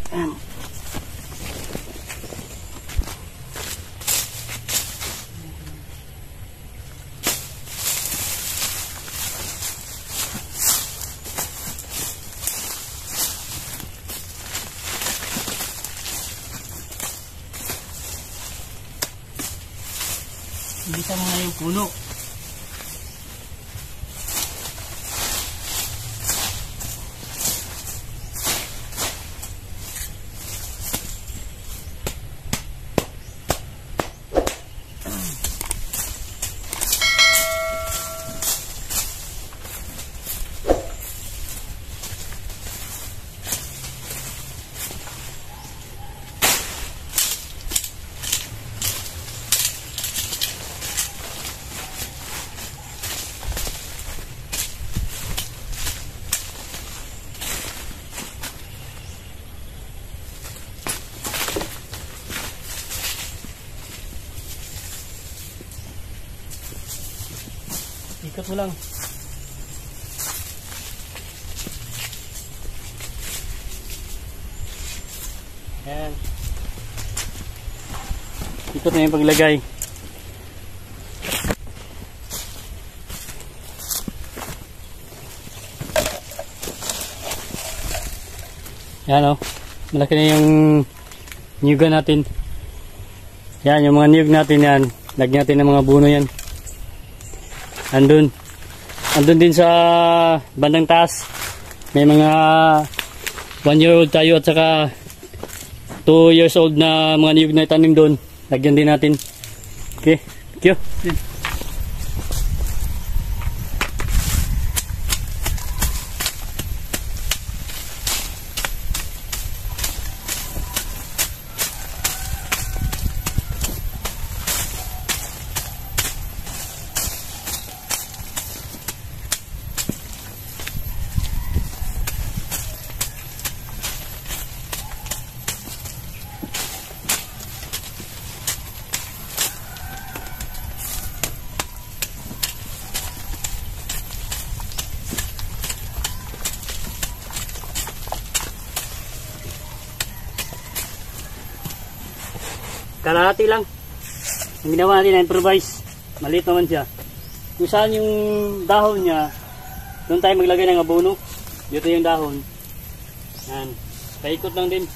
Ayan. Bisa mo na yung puno. Ikot mo lang. Ayan. Ikot na yung paglagay. Ayan o. Malaki na yung niyugan natin. Yan, yung mga niyug natin yan. Lagyan natin ng mga buno yan. Andun din sa bandang taas may mga 1-year-old tayo at saka 2 years old na mga niyog na itanim doon, lagyan din natin. Okay, thank you. Kalahati lang ang ginawa natin na improvise. Maliit naman siya. Kung saan yung dahon niya, doon tayo maglagay ng abono. Dito yung dahon. Yan. Paikot lang din.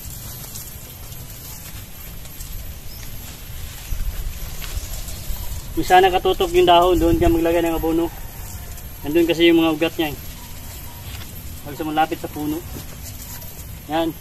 Kung saan nakatutok yung dahon, doon ka maglagay ng abono. Nandun kasi yung mga ugat niya. Huwag sa malapit sa puno. Yan.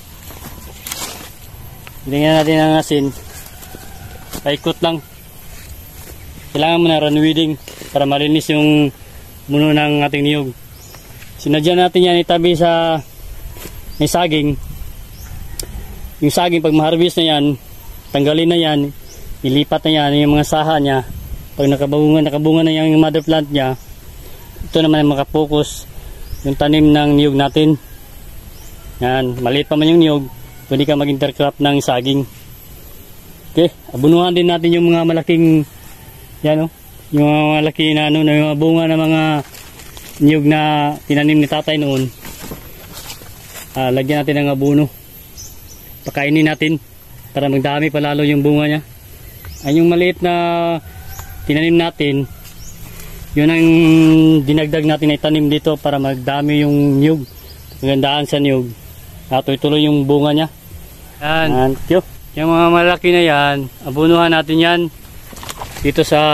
Bilangin natin ang asin. Paikot lang. Kailangan mo na run weeding para malinis yung muno ng ating niyog. Sinadya natin yan itabi sa may saging. Yung saging pag ma-harvest na yan, tanggalin na yan, ilipat na yan yung mga saha niya. Pag nakabunga na yan yung mother plant niya, ito naman ang makapokus yung tanim ng niyog natin. Yan, maliit pa man yung niyog, pwede ka mag-intercrop ng saging. Okay, abunuhan din natin yung mga malaking yan, yung mga malaki na na yung bunga ng mga niyog na tinanim ni tatay noon. Lagyan natin ng abono. Pakainin natin para magdami pa lalo yung bunga niya. Ay yung maliit na tinanim natin, yun ang dinagdag natin na itanim dito para magdami yung niyog. Magandaan sa niyog. Tuloy-tuloy yung bunga niya. Yan. Yung mga malaki na yan, abunuhan natin yan dito sa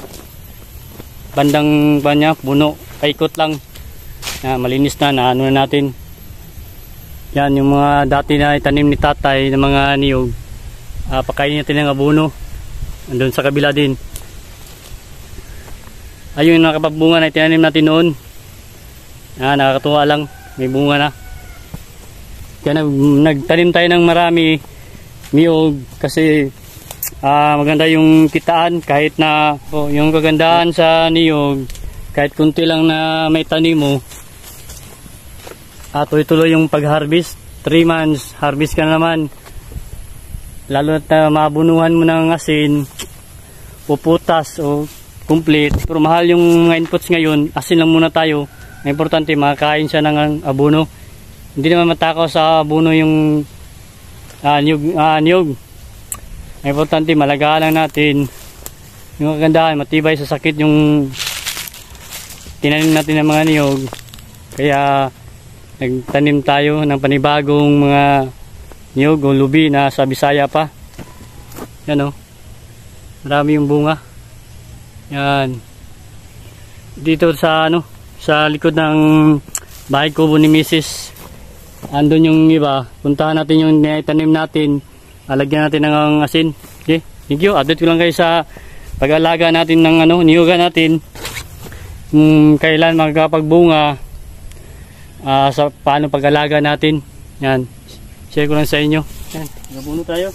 bandang banya, puno. Paikot lang. Malinis na ano na natin. Yan yung mga dati na itanim ni tatay ng mga niyog. Pakainin natin ng abono. Andun sa kabila din. Ayun yung nakapabunga na itinanim natin noon. Nakakatuwa lang. May bunga na. Kaya nagtanim tayo ng marami niyog kasi maganda yung kitaan kahit na yung kagandahan sa niyog kahit kunti lang na may tanim mo. Tuloy-tuloy yung pag-harvest. 3 months, harvest ka na naman. Lalo na mabunuhan mo ng asin o putas o complete. Pero mahal yung mga inputs ngayon. Asin lang muna tayo. Importante makakain siya ng abono. hindi naman matakaw sa buno yung niyog. Ang importante, malagaan lang natin yung kagandahan, matibay sa sakit yung tinanim natin ng mga niyog. Kaya nagtanim tayo ng panibagong mga niyog o lubi na sa Bisaya pa. Yan o, marami yung bunga. Yan, dito sa sa likod ng bahay kubo ni Mrs. Andun yung iba, puntahan natin yung tanim natin, alagyan natin ng asin. Okay, thank you. Update ko lang kayo sa pag-alaga natin ng niyugan natin, kailan magkapagbunga, sa paano pag-alaga natin. Yan, share ko lang sa inyo. Yan, nabuno tayo.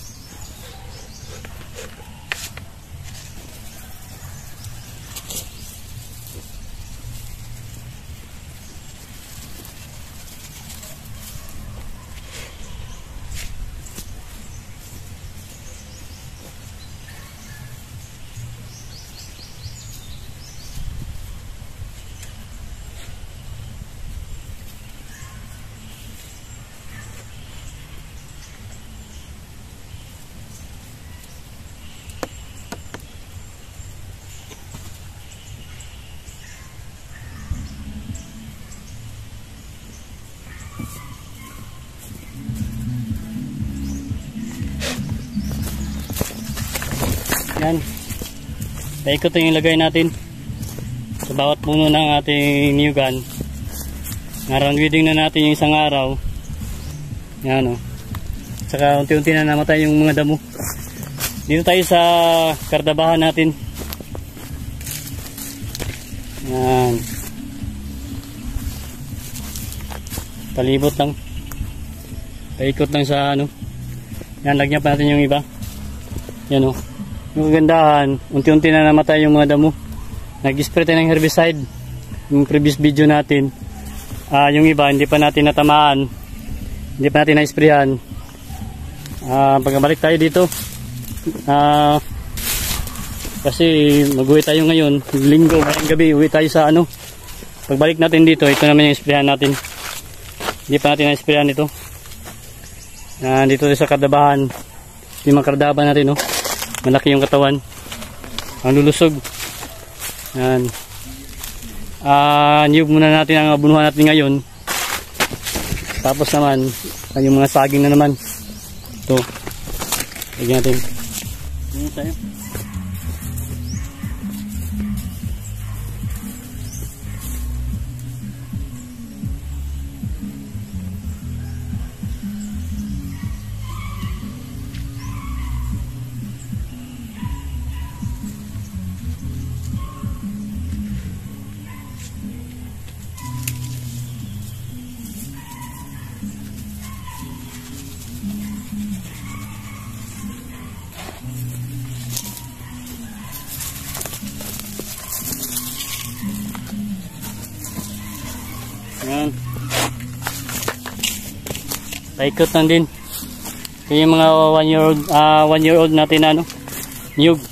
Yan, paikot yung ilagay natin sa bawat puno ng ating niyugan. Round weeding na natin yung isang araw. Yan o, saka unti-unti na namatay yung mga damo. Dito tayo sa kardabahan natin. Yan, palibot lang, paikot lang sa yan, lagyan pa natin yung iba. Yan o, yung kagandahan, unti-unti na namatay yung mga damo. Nag-spray tayo ng herbicide yung previous video natin. Yung iba hindi pa natin natamaan, hindi pa natin na-sprayan. Pagkabalik tayo dito, kasi mag-uwi tayo ngayon, linggo, ngayong gabi uwi tayo sa pagbalik natin dito, ito naman yung sprayan natin. Hindi pa natin na-sprayan ito. Dito sa kardabahan, yung mga kardaban natin malaki yung katawan, ang lulusog. Yan, niyog muna natin ang abunuhan natin ngayon. Tapos naman yung mga saging na naman ito, lagyan natin. Ano tayo? Yan, paikot lang din. Kaya yung mga 1 year old natin na niyog,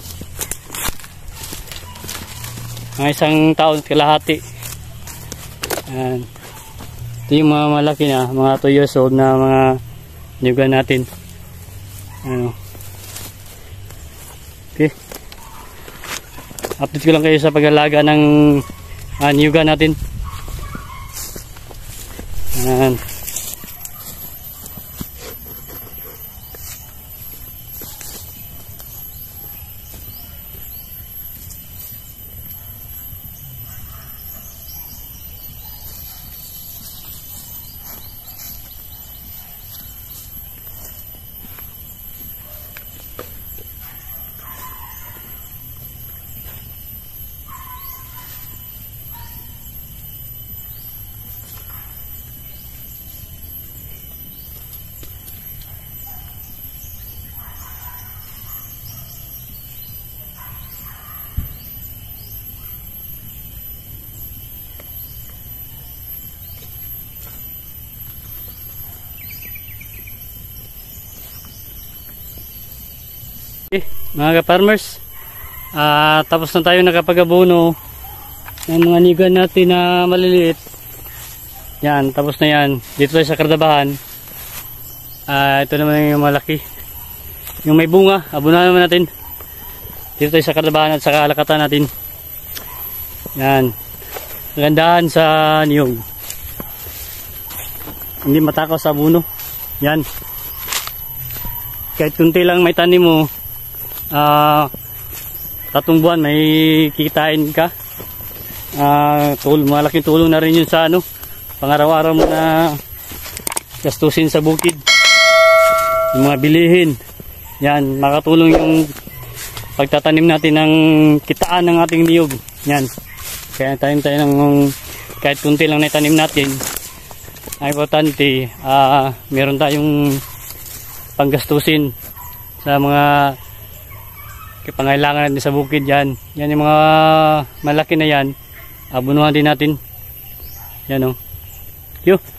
mga isang taon kalahati. Yan, ito yung mga malaki na mga 2 years old na mga niyugan natin. Okay, update ko lang kayo sa pag-alaga ng niyugan natin. Yan, okay, mga ka-farmers, tapos na tayo nakapag-abono ng mga niyugan natin na maliliit. Yan, tapos na yan. Dito tayo sa Kardabahan. Ito naman yung malaki. Yung may bunga, abunahan naman natin. Dito tayo sa Kardabahan at sa kalakatan natin. Yan. Magandahan sa niyog. Hindi matakaw sa abuno. Yan. Kahit kunti lang may tanim mo, 3 buwan may kikitain ka. Malaking tulong na rin yun sa pang-araw-araw mo na gastusin sa bukid. Yung mga bilihin. Yan, makatulong yung pagtatanim natin ng kitaan ng ating niyog. Yan. Kaya tanim tayo ng kahit kunti lang na itanim natin. Ang importante, meron tayong panggastusin sa mga pangailangan natin sa bukid. Yan yung mga malaki na yan, abunuhan din natin. Yan o.